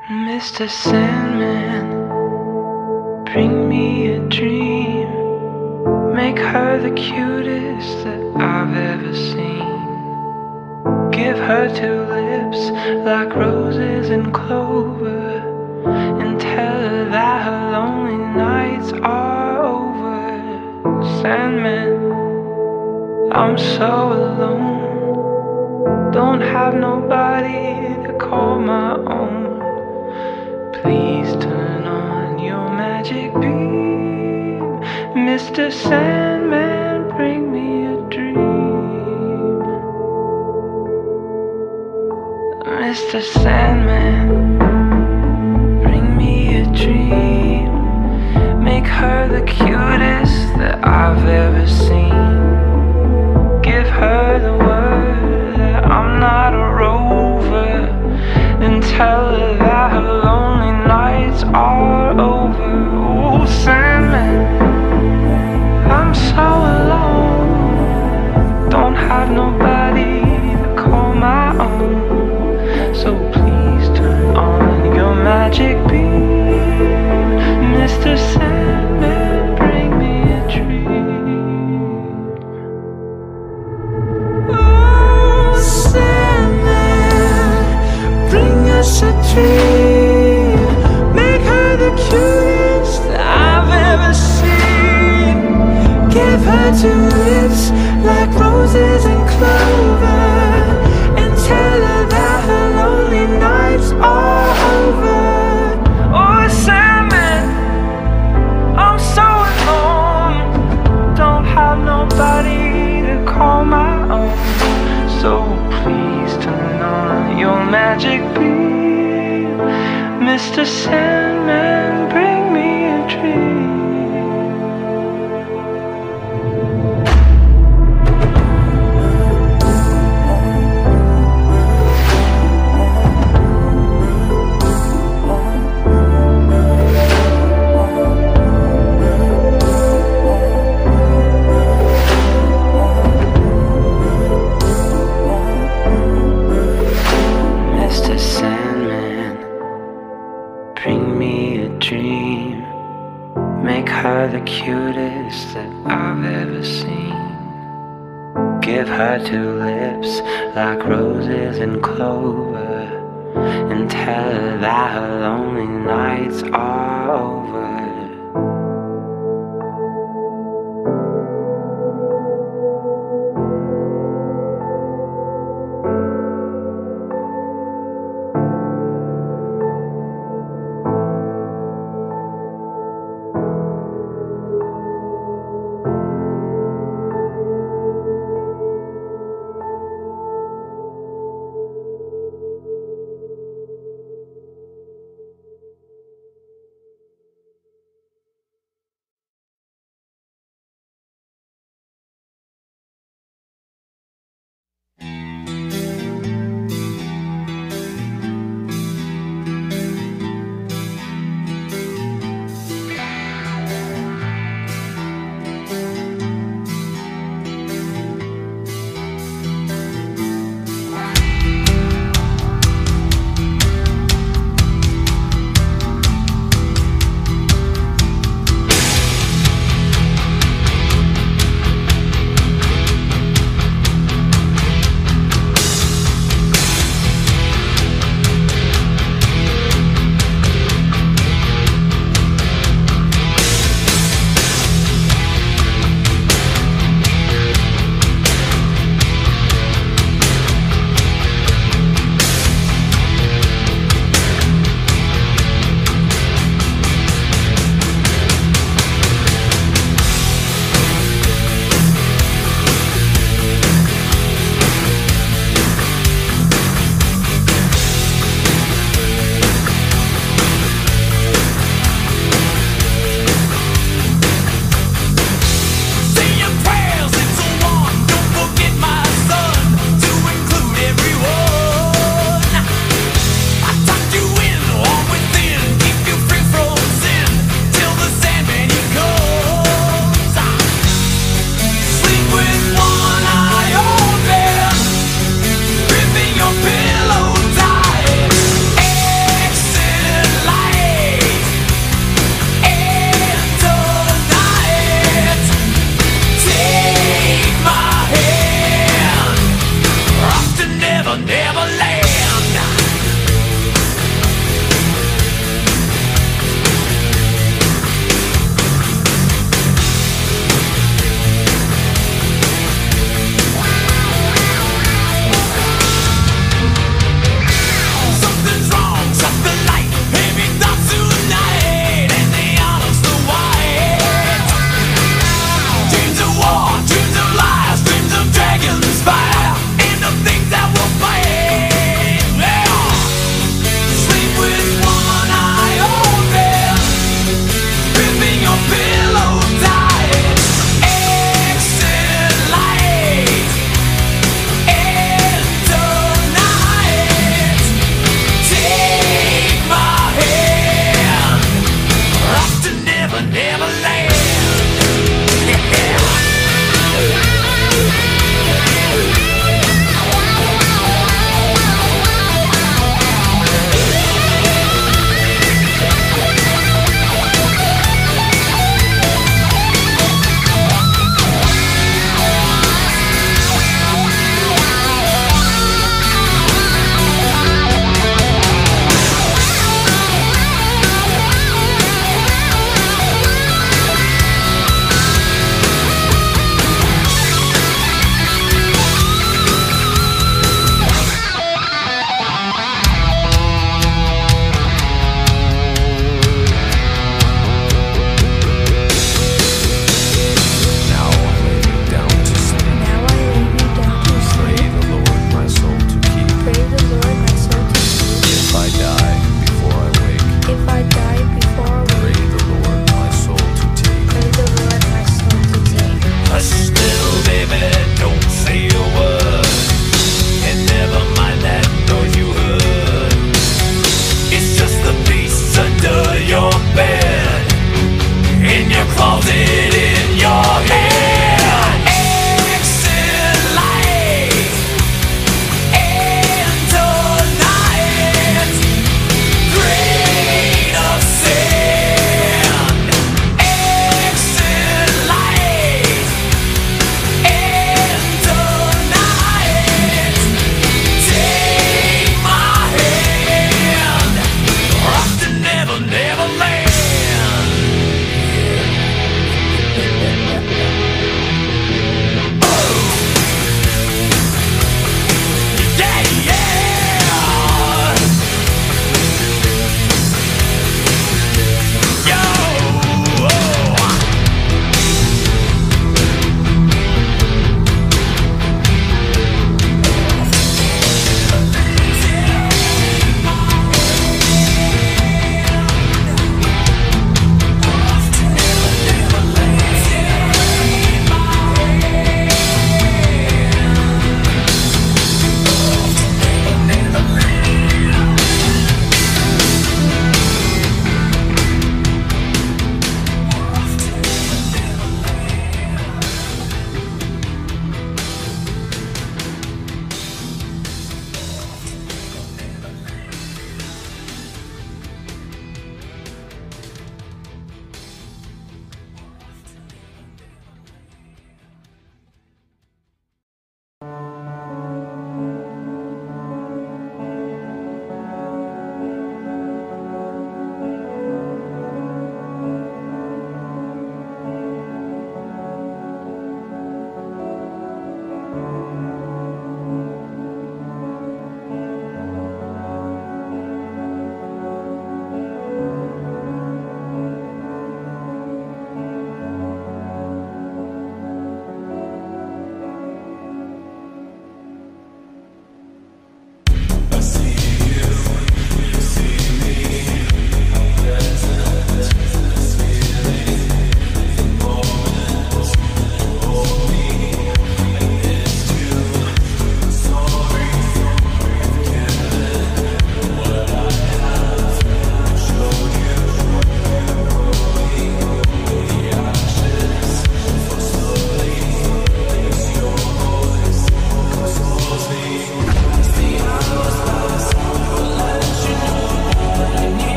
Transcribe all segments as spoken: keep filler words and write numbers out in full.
Mister Sandman, bring me a dream. Make her the cutest that I've ever seen. Give her two lips like roses and clover, and tell her that her lonely nights are over. Sandman, I'm so alone, don't have nobody to call my own. Please turn on your magic beam. Mister Sandman, bring me a dream. Mister Sandman, bring me a dream. Make her the cutest that I've ever seen. Give her the word that I'm not a rover, and tell her that her lonely nights are over. Oh, Sandman, I'm so alone, don't have nobody to call my own. So please turn on your magic beam. Mister Sandman, bring me a dream. Oh, Sandman, bring us a dream. Make her the cutest that I've ever seen. Give her two lips like roses and clover, and tell her that her lonely nights are over. Oh, Sandman, I'm so alone, don't have nobody to call my own. So please turn on your magic beam. Mister Sandman, bring me a dream. Mister Sandman, bring me a dream. Make her the cutest that I've ever seen. Give her two lips like roses and clover, and tell her that her lonely nights are over.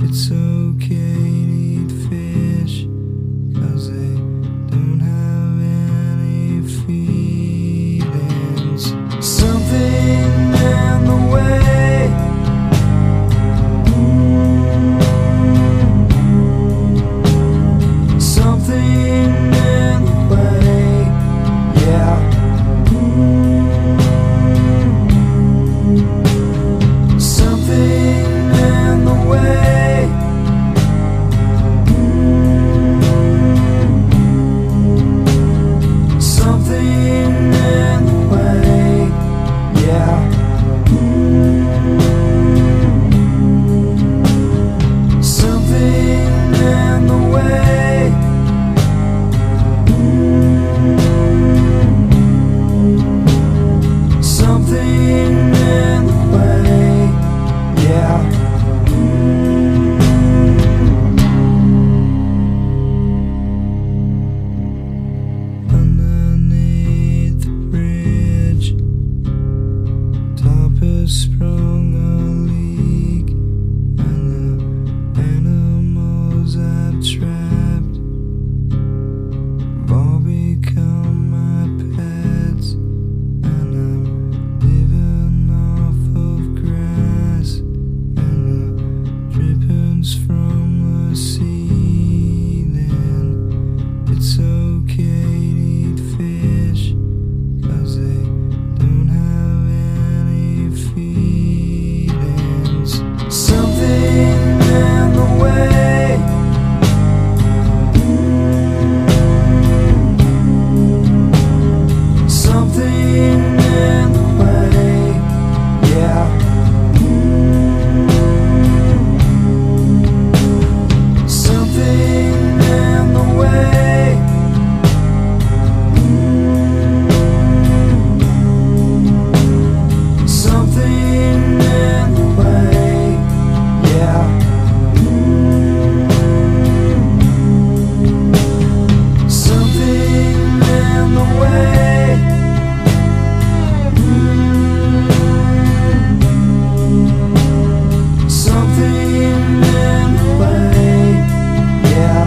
It's okay to eat fish, 'cause they don't have any feelings. Something in the way, something in the way, yeah. Something in the way, something in the way, yeah. Something in the way, something in the way, yeah. Underneath the bridge, top has sprung a leak, and the animals I've trapped have all become my pets, and I'm living off of grass and the drippings from the ceiling. It's okay to eat fish, 'cause they don't have any feelings. Something in the way, something in the way, yeah. Something in the way, something in the way, yeah. Something in the way, something in the way, yeah.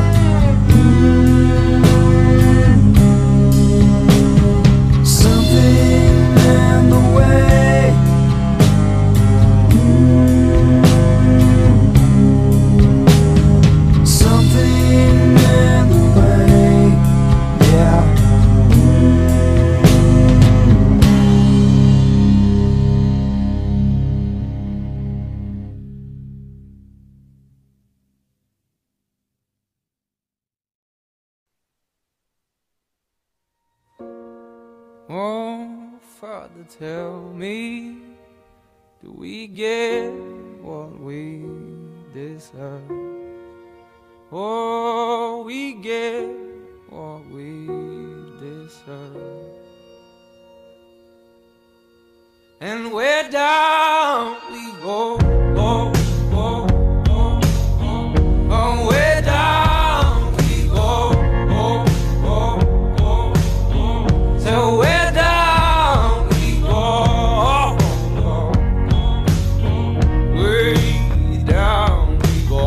Something in the way, something in the way, yeah. Oh, Father, tell me, do we get what we deserve? Oh, we get what we deserve. And where down we go, oh, oh, oh, oh, oh, where down we go, oh, oh, oh, oh, so where down we go, oh, oh, oh, way down we go.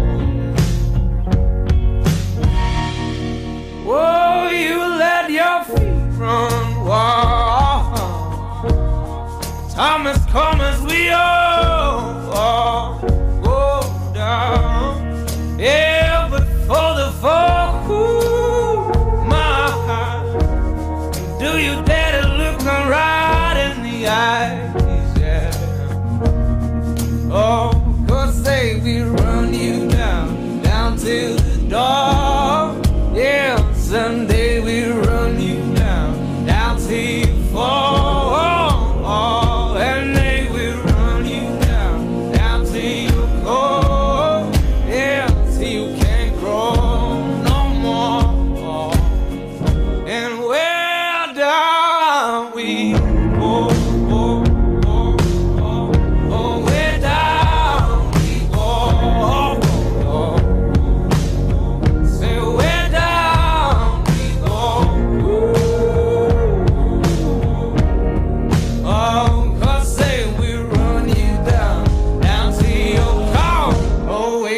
Oh, you let your feet run wild. Time has come as we all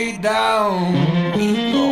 way down we go.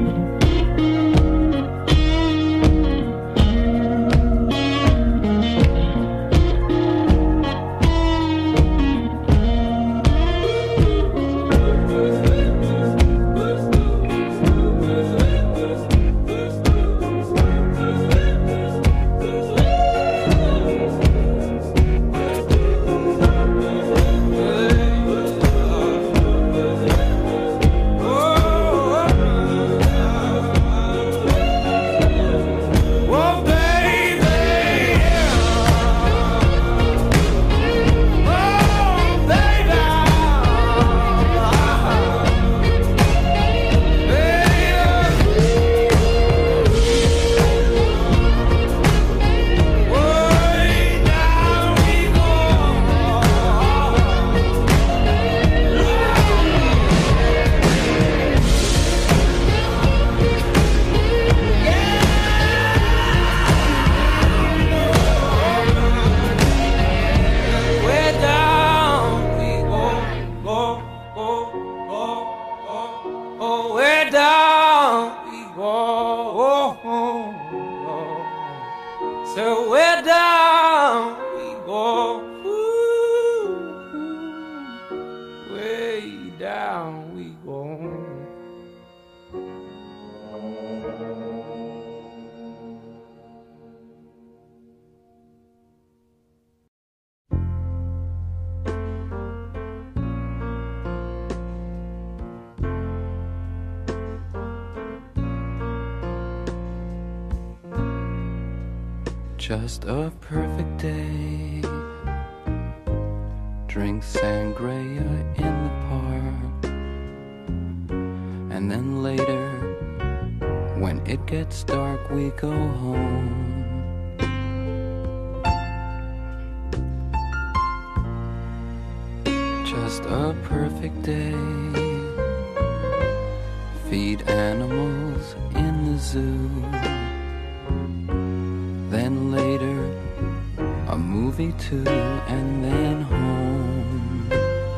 So we're down we go, ooh, way down we go. Just a perfect day. Drink sangria in the park. And then later, when it gets dark, we go home. Just a perfect day. Feed animals in the zoo. Then later, a movie too, and then home.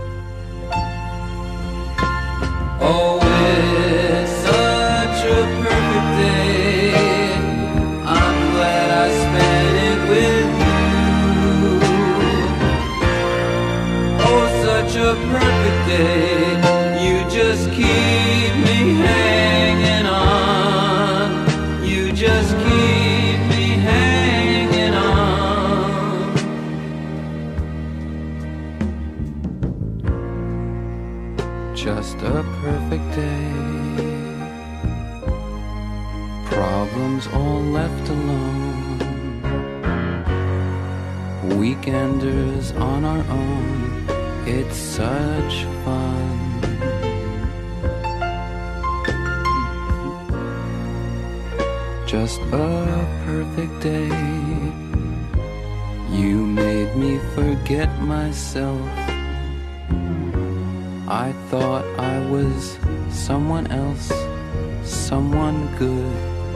Oh, it's such a perfect day. I'm glad I spent it with you. Oh, such a perfect day. You just keep me hanging on. You just keep me hanging on. Just a perfect day. Problems all left alone. Weekenders on our own. It's such fun. Just a perfect day. You made me forget myself. I thought I was someone else, someone good.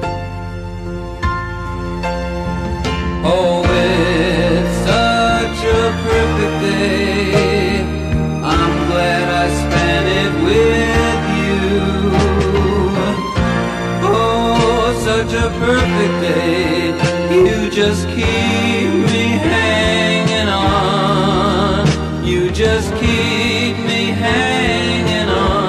Oh, it's such a perfect day. I'm glad I spent it with you. Oh, such a perfect day. You just keep me hanging on. You just keep me hanging on.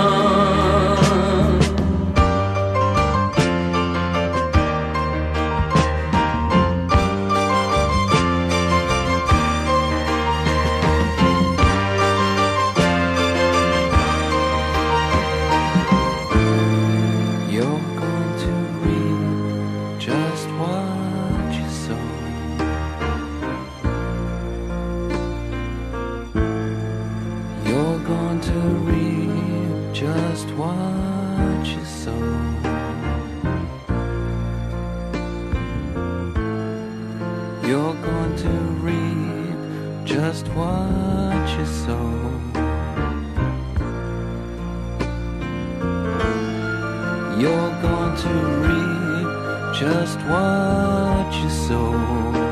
You're going to reap just what you sow. You're going to reap just what you sow. You're going to reap just what you sow. You're going to reap just what you sow.